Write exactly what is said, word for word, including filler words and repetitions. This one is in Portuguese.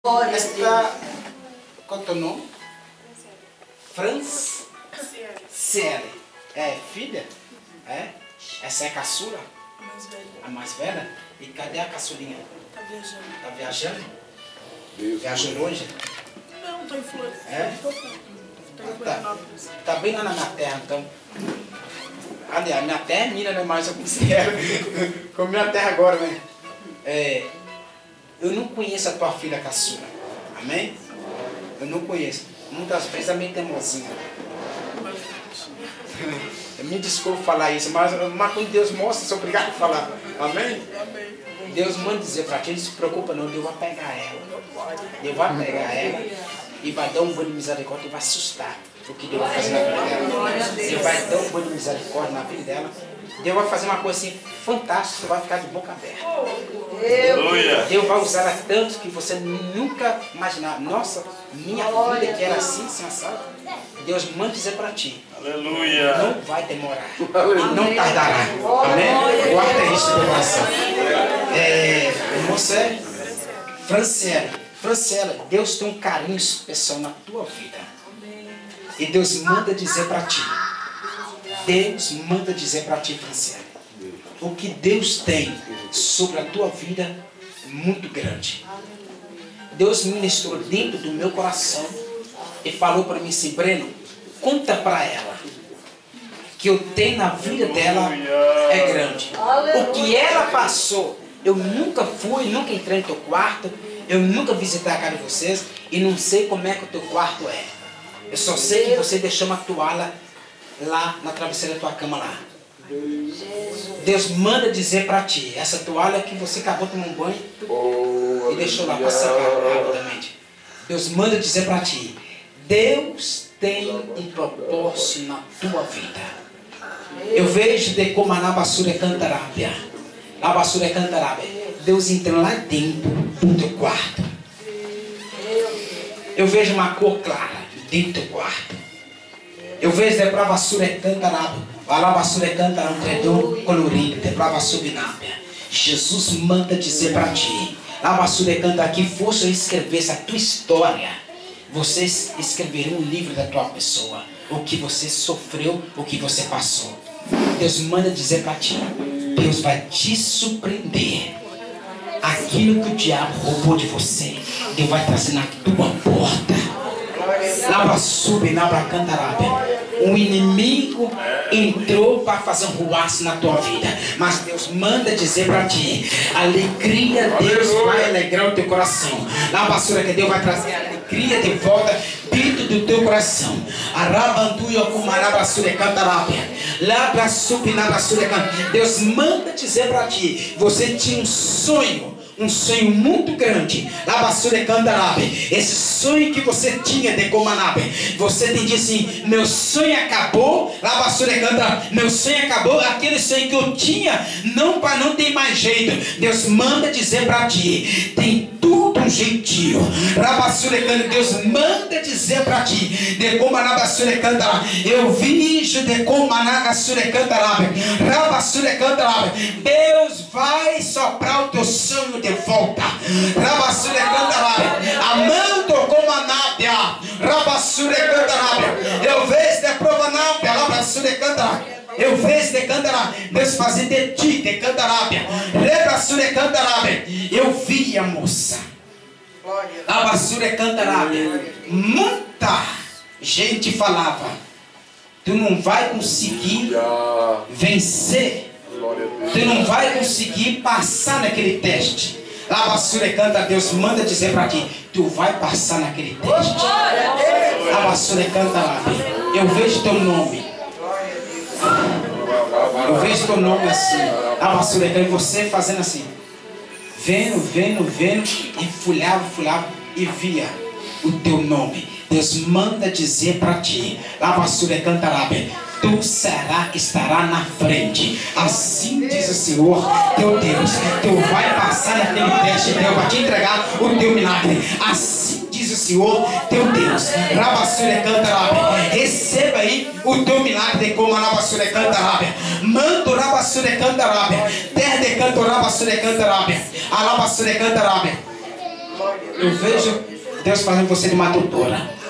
Esta, qual é o teu nome? Franz? Ciele. É filha? É? Essa é a caçula? A mais velha. A mais velha? E cadê a caçulinha? Tá viajando. Tá viajando? Deus. Viajou longe? Não, tô em Flor. É? Tô em Florianópolis. Tá bem lá na minha terra, então. Aliás, minha terra é Minas, né? Mas eu considero como minha terra agora, né? É, eu não conheço a tua filha caçula. Amém? Eu não conheço. Muitas vezes é meio teimosinha. Me desculpe falar isso, mas, mas quando Deus mostra, sou obrigado a falar. Amém? Amém. Deus manda dizer pra ti, não se preocupa não, Deus vai pegar ela. Deus vai pegar ela e vai dar um banho de misericórdia e vai assustar o que Deus vai fazer na vida dela. Deus vai dar um banho de misericórdia na vida dela. Deus vai fazer uma coisa assim fantástica, você vai ficar de boca aberta. Aleluia. Deus vai usar ela tanto que você nunca imaginava. Nossa, minha filha que era assim, sensata. Deus manda dizer para ti. Aleluia. Não vai demorar. E não tardará. Amém? Guarda isso no coração. É, você, Franciele, Franciele, Deus tem um carinho especial na tua vida. E Deus manda dizer para ti. Deus manda dizer para ti, Franciele, o que Deus tem sobre a tua vida é muito grande. Deus ministrou dentro do meu coração e falou para mim assim, Breno, conta para ela que eu tenho na vida dela é grande. O que ela passou, eu nunca fui, nunca entrei no teu quarto, eu nunca visitei a casa de vocês e não sei como é que o teu quarto é. Eu só sei que você deixou uma toalha lá na travesseira da tua cama lá. Deus manda dizer para ti, essa toalha que você acabou de tomar um banho e deixou lá para secar rapidamente. Deus manda dizer para ti, Deus tem um propósito na tua vida. Eu vejo de como a basura cantarábia. A basura cantarábia. Deus entra lá dentro do teu quarto. Eu vejo uma cor clara dentro do teu quarto. Eu vejo de pra basura cantarábia. A basura cantarábia, um tredor colorido, de pra basura binábia. Jesus manda dizer para ti. A basura canta aqui, fosse eu escrevesse a tua história. Vocês escreverão um livro da tua pessoa. O que você sofreu, o que você passou. Deus manda dizer para ti. Deus vai te surpreender. Aquilo que o diabo roubou de você, Deus vai trazer na tua porta. Lava sube, lava cantarábia. O inimigo entrou para fazer um ruaço na tua vida. Mas Deus manda dizer para ti. Alegria, Deus vai alegrar o teu coração. Na basura que Deus vai trazer alegria de volta dentro do teu coração. Deus manda dizer para ti. Você tinha um sonho. Um sonho muito grande. Esse sonho que você tinha de Comanabe. Você tem dito assim, meu sonho acabou. Meu sonho acabou. Aquele sonho que eu tinha, não, não tem mais jeito. Deus manda dizer para ti, tem tudo um jeitinho. Deus manda dizer para ti, de Comanabe. Eu vejo de Comanabe. Deus vai soprar o teu sonho de volta. Amando como a nábia. Eu vejo de prova nábia. Eu vejo de cantarábia. Deus fazer de ti de cantarábia. Eu vi a moça. A basura é cantarábia. Muita gente falava, tu não vai conseguir vencer. Tu não vai conseguir passar naquele teste. A basura canta, Deus manda dizer para ti, tu vai passar naquele teste. A basura canta lá. Eu vejo teu nome. Eu vejo teu nome assim. A basura canta, você fazendo assim. Vendo, vendo, vendo. E folhava, folhava e via o teu nome. Deus manda dizer para ti. A basura canta lá. Tu será, estará na frente. Assim diz o Senhor, teu Deus. Tu vai passar naquele teste, Deus vai te entregar o teu milagre. Assim diz o Senhor, teu Deus. Rabassure cantarábia. Receba aí o teu milagre como a rabassure cantarábia. Manto rabassure cantarábia. Terra de canto rabassure cantarábia. A rabassure cantarábia. Eu vejo Deus fazendo você de uma doutora.